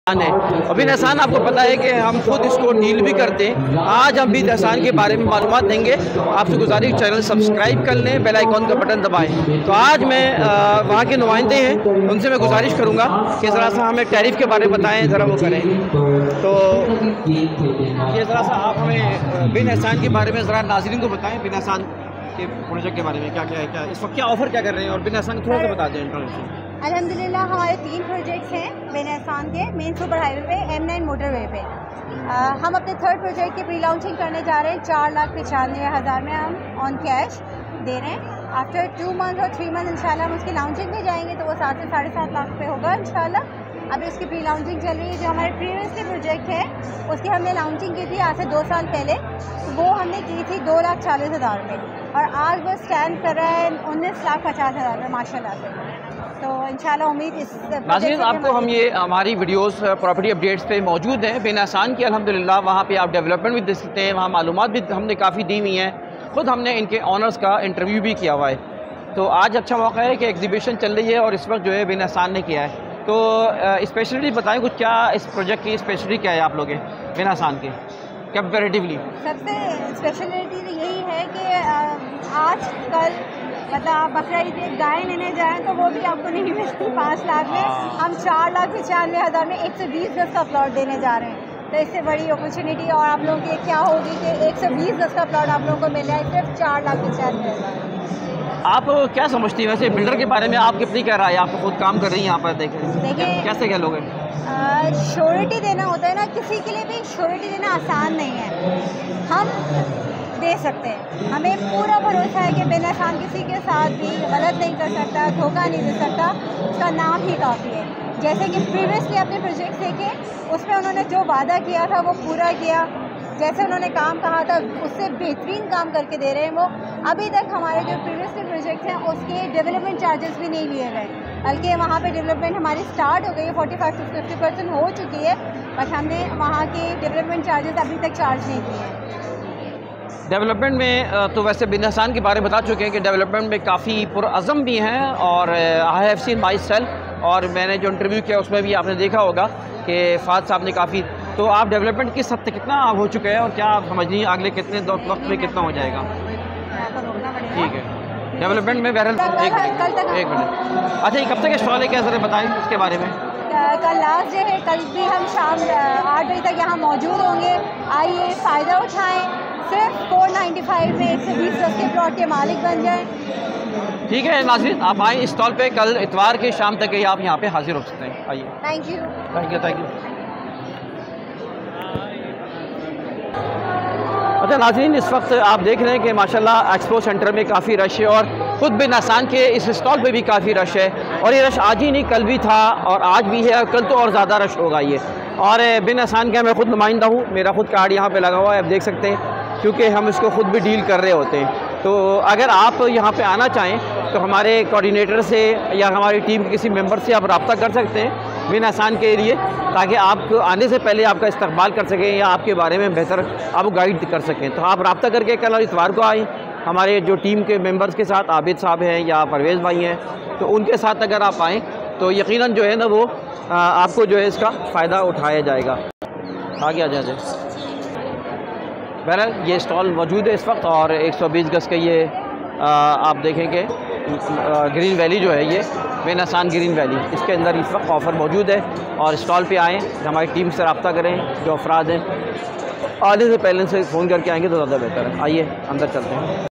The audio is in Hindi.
है। बिन एहसान आपको पता है कि हम खुद इसको डील भी करते हैं। आज हम बिन एहसान के बारे में मालूमात देंगे। आपसे गुजारिश, चैनल सब्सक्राइब कर लें, बेल आइकॉन का बटन दबाएं। तो आज मैं वहाँ के नुमाइंदे हैं, उनसे मैं गुजारिश करूँगा कि ज़रा सा हमें टैरिफ के बारे में बताएं, ज़रा वो करें। तो ये ज़रा सा आप हमें बिन एहसान के बारे में ज़रा नाज़रीन को बताएँ, बिन एहसान के प्रोजेक्ट के बारे में क्या क्या है, क्या इस वक्त क्या ऑफ़र क्या कर रहे हैं, और बिन एहसान थोड़ा सा बता दें इंट्रोडक्शन। अल्हम्दुलिल्लाह हमारे 3 प्रोजेक्ट्स हैं बिन एहसान के मेन सुपर हाईवे पे, M9 मोटरवे पे। हम अपने थर्ड प्रोजेक्ट की प्री लॉन्चिंग करने जा रहे हैं। 4,95,000 में हम ऑन कैश दे रहे हैं। आफ्टर 2 मंथ और 3 मंथ इंशाल्लाह हम उसकी लॉन्चिंग में जाएंगे तो वो 7 से 7.5 लाख पे होगा इंशाल्लाह। अभी उसकी प्री लॉन्चिंग चल रही है। जो हमारे प्रीवियसली प्रोजेक्ट है उसकी हमने लॉन्चिंग की थी आज से 2 साल पहले, तो वो हमने की थी 2,40,000 में, और आज वो स्टैंड कर रहा है 19,50,000 में माशाल्लाह से। तो इंशाल्लाह उम्मीद इस नाज़रीन आपको हम ये हमारी वीडियोस प्रॉपर्टी अपडेट्स पे मौजूद हैं बिन एहसान की अल्हम्दुलिल्लाह। वहाँ पे आप डेवलपमेंट भी देख सकते हैं, वहाँ मालूमात भी हमने काफ़ी दी हुई हैं। ख़ुद हमने इनके ऑनर्स का इंटरव्यू भी किया हुआ है। तो आज अच्छा मौका है कि एग्जीबिशन चल रही है और इस वक्त जो है बिन एहसान ने किया है। तो स्पेशलिटी बताएं कुछ, क्या इस प्रोजेक्ट की स्पेशलिटी क्या है आप लोग बिन एहसान के कंपैरेटिवली? सबसे स्पेशलिटी तो यही है कि आज कल मतलब आप बकरा ईद गाय लेने जाएँ तो वो भी आपको नहीं मिलती 5 लाख में। हम 4,95,000 में 120 गज का प्लॉट देने जा रहे हैं। तो इससे बड़ी अपॉर्चुनिटी और आप लोगों की क्या होगी कि 120 गज का प्लॉट आप लोगों को मिल रहा है सिर्फ 4,95,000। आप क्या समझती हैं वैसे बिल्डर के बारे में? आप कितनी क्या राय है? आप तो खुद काम कर रही हैं यहाँ पर, देखिए कैसे क्या लोग हैं? श्योरिटी देना होता है ना, किसी के लिए भी श्योरिटी देना आसान नहीं है। हम दे सकते हैं, हमें पूरा भरोसा है कि बिन एहसान किसी के साथ भी गलत नहीं कर सकता, धोखा नहीं दे सकता, उसका नाम ही काफ़ी है। जैसे कि प्रीवियसली अपने प्रोजेक्ट देखे, उसमें उन्होंने जो वादा किया था वो पूरा किया, जैसे उन्होंने काम कहा था उससे बेहतरीन काम करके दे रहे हैं वो। अभी तक हमारे जो प्रीवियसली प्रोजेक्ट हैं उसके डेवलपमेंट चार्जेस भी नहीं लिए गए, बल्कि वहाँ पे डेवलपमेंट हमारी स्टार्ट हो गई है, 45 से 50% हो चुकी है, बट हमने वहाँ के डेवलपमेंट चार्जेस अभी तक चार्ज नहीं किए हैं। डेवलपमेंट में तो वैसे बिन एहसान के बारे में बता चुके हैं कि डेवलपमेंट में काफ़ी पुरअज़म भी हैं, और I have seen myself, और मैंने जो इंटरव्यू किया उसमें भी आपने देखा होगा कि फ़ाद साहब ने काफ़ी। तो आप डेवलपमेंट किस हद तक कितना हो चुके हैं और क्या आप समझिए अगले कितने वक्त में कितना हो जाएगा? ठीक है, डेवलपमेंट में बहरहाल एक मिनट। अच्छा, ये कब तक स्टॉल है, क्या ज़रा बताएं उसके बारे में? कल लास्ट डे है, कल भी हम शाम 8 बजे तक यहाँ मौजूद होंगे। आइए फ़ायदा उठाएं, सिर्फ 495 में 120 गज के प्लॉट के मालिक बन जाएं। ठीक है नाज़रीन, आप आएँ इस स्टॉल पे, कल इतवार के शाम तक ही आप यहाँ पे हाजिर हो सकते हैं। आइए। Thank you. Thank you, thank you. अच्छा नाज़रीन, इस वक्त आप देख रहे हैं कि माशाल्लाह एक्सपो सेंटर में काफ़ी रश है, और ख़ुद बिन एहसान के इस स्टॉल पे भी काफ़ी रश है, और ये रश आज ही नहीं कल भी था और आज भी है, और कल तो और ज़्यादा रश होगा ये। और बिन एहसान का मैं ख़ुद नुमाइंदा हूँ, मेरा ख़ुद कार्ड यहाँ पे लगा हुआ है, आप देख सकते हैं, क्योंकि हम इसको ख़ुद भी डील कर रहे होते हैं। तो अगर आप यहाँ पे आना चाहें तो हमारे कोऑर्डिनेटर से या हमारी टीम के किसी मेंबर से आप रब्ता कर सकते हैं बिन एहसान के लिए, ताकि आप आने से पहले आपका इस्तकबाल कर सकें या आपके बारे में बेहतर आप गाइड कर सकें। तो आप रब्ता करके कल इतवार को आएँ हमारे जो टीम के मेंबर्स के साथ, आबिद साहब हैं या परवेज़ भाई हैं, तो उनके साथ अगर आप आएँ तो यकीनन जो है ना वो आपको जो है इसका फ़ायदा उठाया जाएगा। आगे आ जाए। बहरहाल ये स्टॉल मौजूद है इस वक्त, और 120 गज का ये आप देखेंगे ग्रीन वैली जो है, ये बिन एहसान ग्रीन वैली, इसके अंदर इस वक्त ऑफ़र मौजूद है। और स्टॉल पे आएँ, हमारी टीम से रब्ता करें, जो अफराद हैं आने से पहले से फ़ोन करके आएंगे तो ज़्यादा बेहतर है। आइए अंदर चलते हैं।